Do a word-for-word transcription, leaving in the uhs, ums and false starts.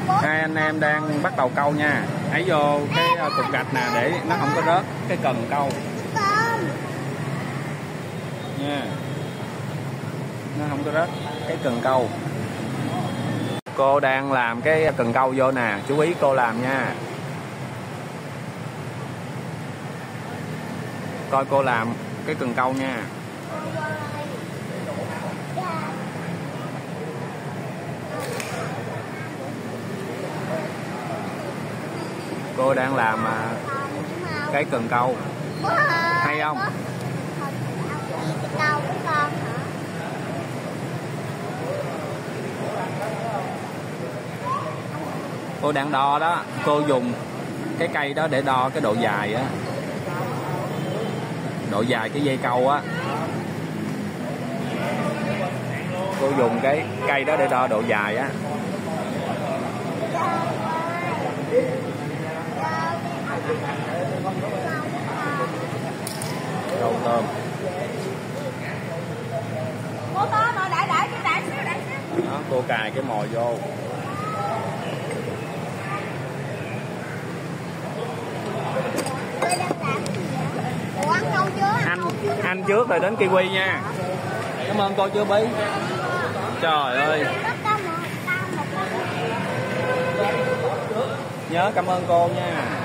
Hai anh em đang bắt đầu câu nha. Ấy vô cái cục gạch nè để nó không có rớt cái cần câu nha, nó không có rớt cái cần câu. Cô đang làm cái cần câu vô nè, chú ý cô làm nha. Coi cô làm cái cần câu nha. Cô đang làm cái cần câu hay không? Cô đang đo đó, cô dùng cái cây đó để đo cái độ dài á, độ dài cái dây câu á. Cô dùng cái cây đó để đo độ dài á. Rau tôm. Đó, cô cài cái mồi vô. Anh anh trước rồi đến kiwi nha. Cảm ơn cô chưa Bí. Trời ơi. Nhớ cảm ơn cô nha.